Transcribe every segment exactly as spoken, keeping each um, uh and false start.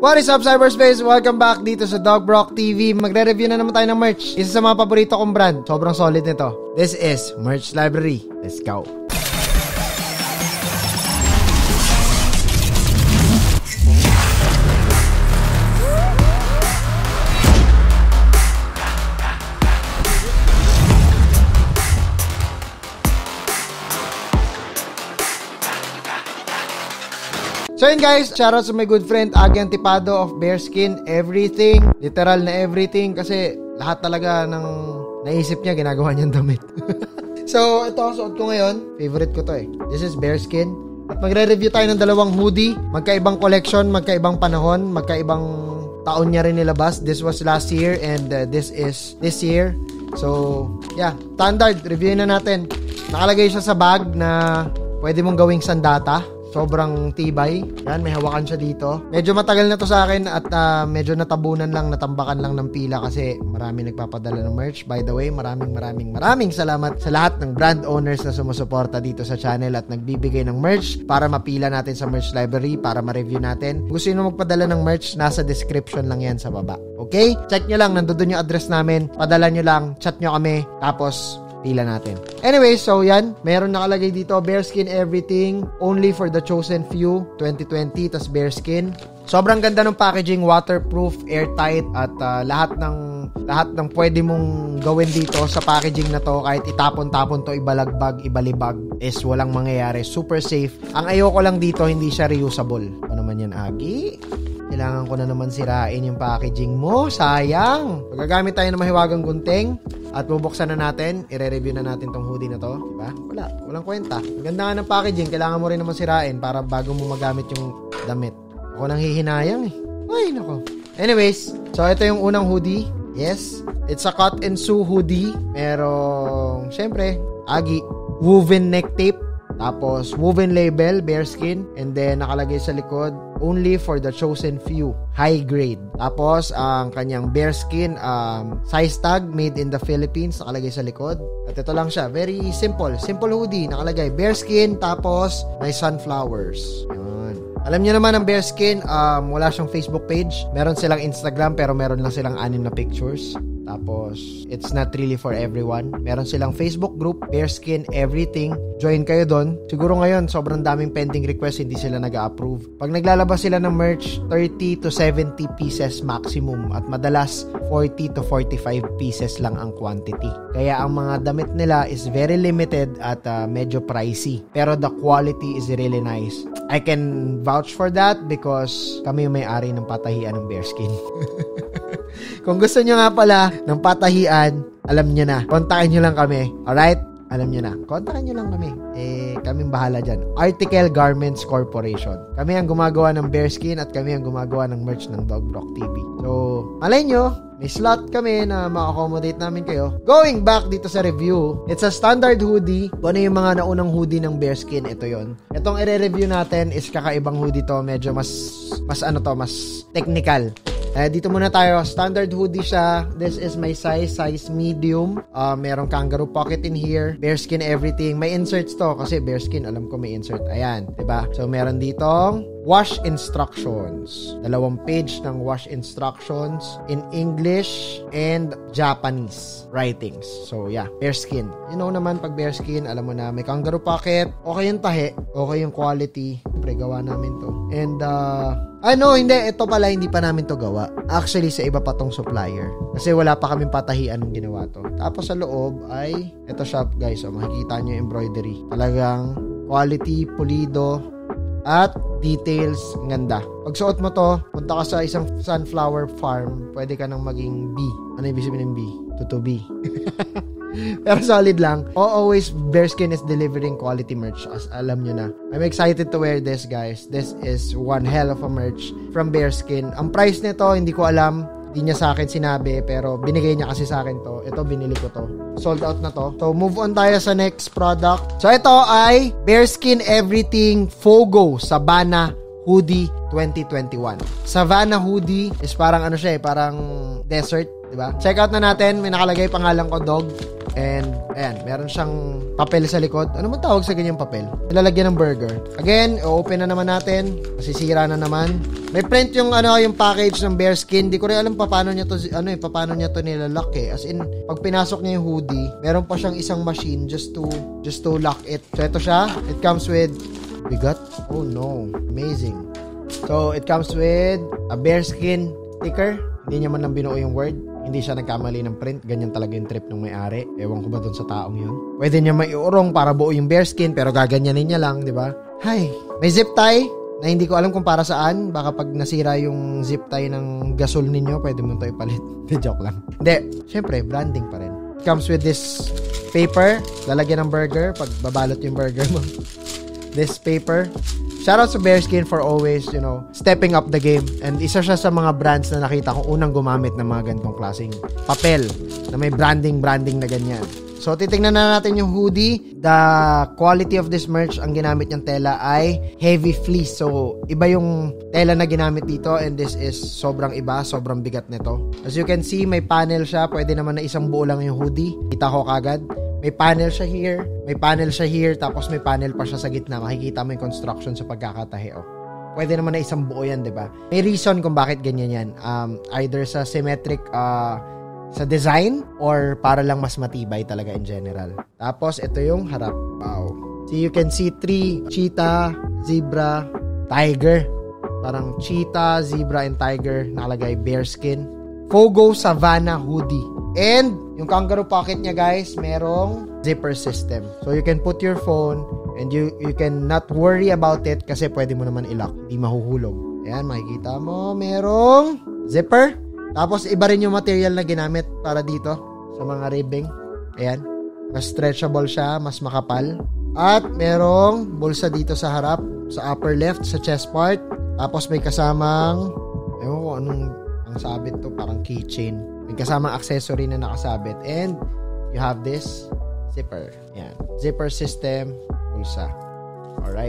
What is up, Cyberspace? Welcome back dito sa Dog Brock T V. Magre-review na naman tayo ng merch. Isa sa mga paborito kong brand. Sobrang solid nito. This is Merch Library. Let's go. So yun guys, shoutout sa my good friend Agi Antipado of Bearskin. Everything, literal na everything, kasi lahat talaga ng naisip niya ginagawa niyang damit. So ito, suot ko ngayon. Favorite ko to eh. This is Bearskin. At magre-review tayo ng dalawang hoodie. Magkaibang collection, magkaibang panahon, magkaibang taon niya rin nilabas. This was last year and uh, this is this year. So yeah, standard, review na natin. Nakalagay siya sa bag na pwede mong gawing sandata. Sobrang tibay. Yan, may hawakan siya dito. Medyo matagal na to sa akin at uh, medyo natabunan lang, natambakan lang ng pila kasi marami nagpapadala ng merch. By the way, maraming maraming maraming salamat sa lahat ng brand owners na sumusuporta dito sa channel at nagbibigay ng merch para mapila natin sa merch library, para ma-review natin. Kung gusto nyo magpadala ng merch, nasa description lang yan sa baba. Okay? Check nyo lang, nandun yung address namin. Padala nyo lang, chat nyo kami, tapos pila natin. Anyway, so yan, meron nakalagay dito, Bearskin Everything, only for the chosen few, twenty twenty, tas Bearskin. Sobrang ganda ng packaging, waterproof, airtight, at uh, lahat ng lahat ng pwede mong gawin dito sa packaging na to, kahit itapon-tapon to, ibalagbag, ibalibag, is walang mangyayari. Super safe. Ang ayoko lang dito, hindi siya reusable. Ano naman yan, Agi? Kailangan ko na naman sirain yung packaging mo. Sayang. Magagamit tayo ng mahiwagang gunting at bubuksan na natin. I-re-review na natin tong hoodie na to. Diba? Wala. Walang kwenta. Ang ganda nga ng packaging. Kailangan mo rin naman sirain para bago mo magamit yung damit. Ako nang hihinayang eh. Ay, nako. Anyways, so ito yung unang hoodie. Yes. It's a cut and sew hoodie. Merong, syempre, Agi, woven neck tape. Tapos, woven label, Bearskin. And then, nakalagay sa likod, only for the chosen few. High grade. Tapos, ang kanyang Bearskin um, size tag, made in the Philippines, nakalagay sa likod. At ito lang siya. Very simple. Simple hoodie. Nakalagay Bearskin, tapos may sunflowers. Yan. Alam niyo naman ang Bearskin, um, wala siyang Facebook page. Meron silang Instagram, pero meron lang silang anim na pictures. Tapos, it's not really for everyone. Meron silang Facebook group, Bearskin Everything. Join kayo doon. Siguro ngayon, sobrang daming pending request, hindi sila nag-a-approve. Pag naglalabas sila ng merch, thirty to seventy pieces maximum. At madalas, forty to forty-five pieces lang ang quantity. Kaya ang mga damit nila is very limited at uh, medyo pricey. Pero the quality is really nice. I can vouch for that because kami yung may-ari ng patahian ng Bearskin. Kung gusto nyo nga pala ng patahian, alam nyo na. Kontakin nyo lang kami. Alright? Alam nyo na. Kontakin nyo lang kami. Eh, kaming bahala dyan. Article Garments Corporation. Kami ang gumagawa ng Bearskin at kami ang gumagawa ng merch ng Dog Brock T V. So, malay nyo, may slot kami na ma-accommodate namin kayo. Going back dito sa review, it's a standard hoodie. Kung ano yung mga naunang hoodie ng Bearskin, ito yon. Itong i-review natin is kakaibang hoodie to. Medyo mas, mas ano to, mas technical. Eh, dito muna tayo. Standard hoodie siya. This is my size. Size medium. Uh, merong kangaroo pocket in here. Bearskin everything. May inserts to. Kasi Bearskin, alam ko may insert. Ayan. Diba? So, meron ditong wash instructions. Dalawang page ng wash instructions in English and Japanese writings. So, yeah. Bearskin. You know naman, pag Bearskin, alam mo na, may kangaroo pocket. Okay yung tahe. Okay yung quality. Siyempre, gawa namin to. And, uh, ano, hindi. Ito pala, hindi pa namin to gawa. Actually, sa iba pa tong supplier. Kasi wala pa kaming patahian nung ginawa to. Tapos sa loob ay, ito shop guys. So, makikita nyo yung embroidery. Talagang quality, pulido, at details, ang ganda. Pag suot mo to, punta ka sa isang sunflower farm, pwede ka nang maging bee. Ano ibig sabihin ng bee? Tutu bee. Pero solid lang. Always, Bearskin is delivering quality merch, as alam nyo na. I'm excited to wear this, guys. This is one hell of a merch from Bearskin. Ang price nito, hindi ko alam. Hindi niya sa akin sinabi, pero binigay niya kasi sa akin to. Ito, binili ko to. Sold out na to. So, move on tayo sa next product. So, ito ay Bearskin Everything Fogo Savannah Hoodie twenty twenty-one. Savannah Hoodie is parang ano siya eh, parang desert, diba? Check out na natin. May nakalagay pangalan ko, dog. And, ayan, meron siyang papel sa likod. Ano man tawag sa ganyang papel? Nilalagyan ng burger. Again, open na naman natin. Masisira na naman. May print yung, ano, yung package ng bearskin. Di ko rin alam pa paano niya to, ano eh, paano niya to nilalak eh. As in, pag pinasok niya yung hoodie, meron pa siyang isang machine just to, just to lock it. So, ito siya. It comes with, bigat? Oh no. Amazing. So, it comes with a bearskin sticker. Hindi niya man lang binuo yung word. Hindi siya nagkamali ng print. Ganyan talaga yung trip ng may-ari. Ewan ko ba dun sa taong yun. Pwede niya maiurong para buo yung bearskin, pero gaganyanin niya lang, di ba? Hay. May zip tie na hindi ko alam kung para saan. Baka pag nasira yung zip tie ng gasol ninyo, pwede mo ito ipalit. Joke lang. Hindi. Siyempre, branding pa rin. It comes with this paper. Lalagyan ng burger pag babalot yung burger mo. This paper. Shoutout sa Bearskin for always, you know, stepping up the game. And isa siya sa mga brands na nakita ko unang gumamit ng mga ganitong klaseng papel na may branding-branding na ganyan. So, titingnan na natin yung hoodie. The quality of this merch, ang ginamit niyang tela ay heavy fleece. So, iba yung tela na ginamit dito and this is sobrang iba, sobrang bigat nito. As you can see, may panel siya. Pwede naman na isang buo lang yung hoodie. Kita ko kagad. May panel siya here, may panel siya here, tapos may panel pa siya sa gitna. Makikita mo yung construction sa pagkakatahi. Oh. Pwede naman na isang buo yan, di ba? May reason kung bakit ganyan yan. Um, either sa symmetric, uh, sa design, or para lang mas matibay talaga in general. Tapos, ito yung harap. Wow. So, you can see three, cheetah, zebra, tiger. Parang cheetah, zebra, and tiger. Nakalagay bearskin. Fogo Savannah hoodie. And, yung kangaroo pocket niya, guys, merong zipper system. So, you can put your phone and you you can not worry about it kasi pwede mo naman i-lock. Hindi mahuhulog. Ayan, makikita mo, merong zipper. Tapos, iba rin yung material na ginamit para dito sa mga ribbing. Ayan. Mas stretchable siya, mas makapal. At, merong bulsa dito sa harap, sa upper left, sa chest part. Tapos, may kasamang, ewan ko anong ang sabit to, parang keychain. May kasamang accessory na nakasabit. And, you have this zipper. Yan. Zipper system, bulsa. Alright.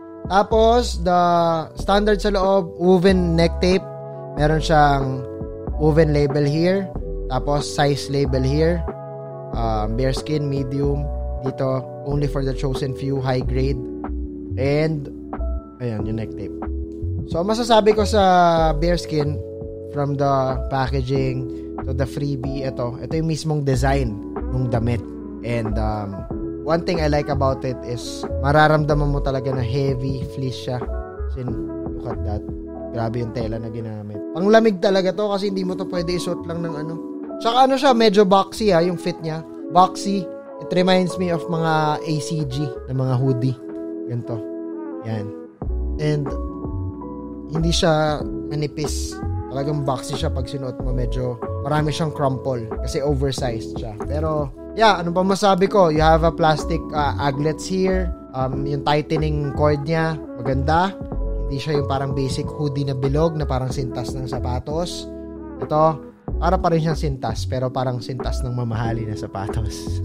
Tapos, the standard sa loob, woven neck tape. Meron siyang woven label here. Tapos, size label here. Um, bearskin, medium. Dito, only for the chosen few, high grade. And, ayan, yung neck tape. So, masasabi ko sa bearskin, from the packaging to the freebie, ito. Ito yung mismong design ng damit. And um, one thing I like about it is mararamdaman mo talaga na heavy fleece siya. Sin, look at that. Grabe yung tela na ginamit. Panglamig talaga to kasi hindi mo to pwede isuot lang ng ano. Tsaka ano siya, medyo boxy ha, yung fit niya. Boxy. It reminds me of mga A C G na mga hoodie. Ganito. Yan. And hindi siya manipis. Talagang boxy siya pag sinuot mo. Medyo marami siyang crumple kasi oversized siya. Pero, yeah, ano pa masabi ko? You have a plastic uh, aglets here. Um, yung tightening cord niya, maganda. Hindi siya yung parang basic hoodie na bilog na parang sintas ng sapatos. Ito, para pa rin siyang sintas pero parang sintas ng mamahali na sapatos.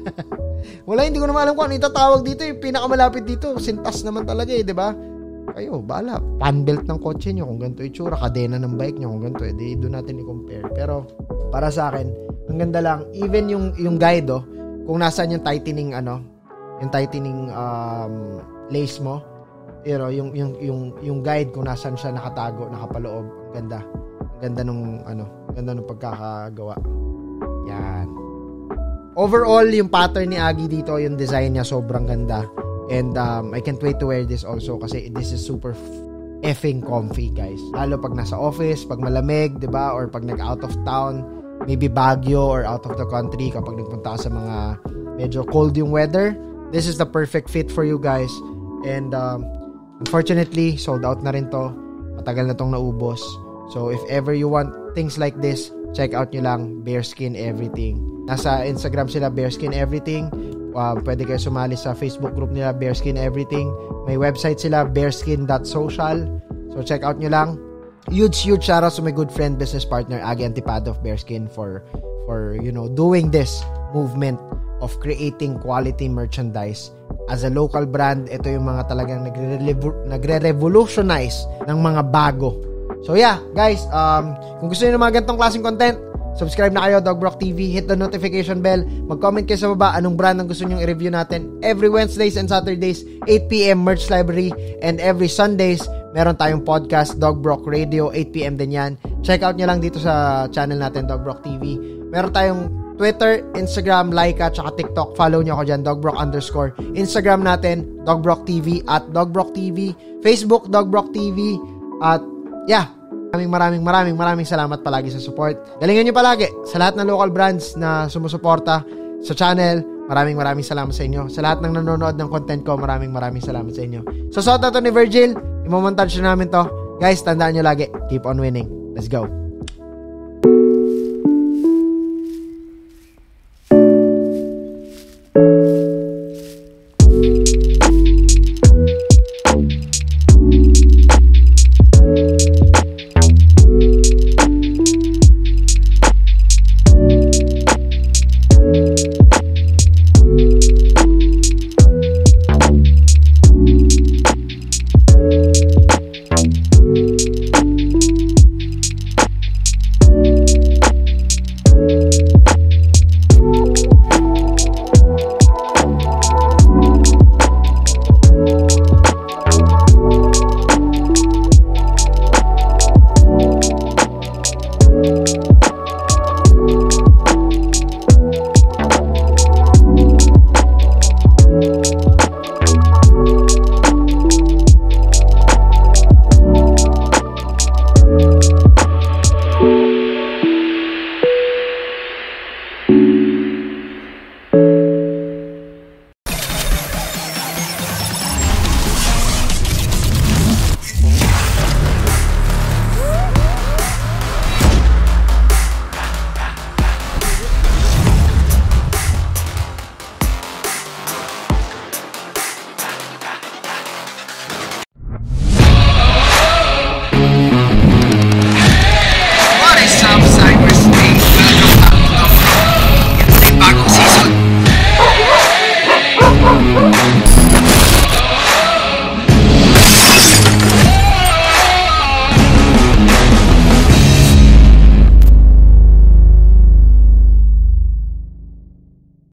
Wala, hindi ko naman alam kung ano itatawag dito. Yung pinakamalapit dito, sintas naman talaga eh, di ba? Kayo, bala. Fan belt ng kotse nyo kung ganito itsura. Kadena ng bike nyo kung ganito. Eh, di doon natin i-compare. Pero, para sa akin, ang ganda lang. Even yung, yung guide, oh, kung nasaan yung tightening, ano, yung tightening um, lace mo, you know, yung, yung, yung, yung guide kung nasaan siya nakatago, nakapaloob. Ang ganda. Ang ganda nung, ano, ang ganda nung pagkakagawa. Yan. Overall, yung pattern ni Agi dito, yung design niya, sobrang ganda. And um, I can't wait to wear this also kasi this is super effing comfy, guys. Lalo pag nasa office, pag malamig, diba? Or pag nag-out of town, maybe Baguio or out of the country, kapag nagpunta ka sa mga medyo cold yung weather, this is the perfect fit for you guys. And um, unfortunately, sold out na rin to. Matagal na tong naubos. So if ever you want things like this, check out nyo lang Bearskin Everything. Nasa Instagram sila, Bearskin Everything. Uh, pwede kayo sumali sa Facebook group nila, Bearskin Everything. May website sila, bearskin dot social. So check out nyo lang. Huge, huge shoutout to my good friend, business partner, Agi Antipado of Bearskin for, for, you know, doing this movement of creating quality merchandise. As a local brand, ito yung mga talagang nagre-revolutionize ng mga bago. So yeah, guys, um, kung gusto niyo ng mga ganitong klaseng content, subscribe na kayo, Dog Brock T V. Hit the notification bell. Mag-comment kayo sa baba anong brand ang gusto nyong i-review natin. Every Wednesdays and Saturdays, eight p.m. Merch Library. And every Sundays, meron tayong podcast, Dog Brock Radio, eight p.m. din yan. Check out nyo lang dito sa channel natin, Dog Brock T V. Meron tayong Twitter, Instagram, Laika, tsaka TikTok. Follow nyo ako dyan, Dogbrock underscore. Instagram natin, Dogbrock T V, at Dogbrock T V. Facebook, Dogbrock T V. At, yeah, maraming maraming maraming maraming salamat palagi sa support. Galingan nyo palagi sa lahat ng local brands na sumusuporta sa channel. Maraming maraming salamat sa inyo. Sa lahat ng nanonood ng content ko, maraming maraming salamat sa inyo. So, suot na to ni Virgil. Imomontage na namin to. Guys, tandaan nyo lagi, keep on winning. Let's go.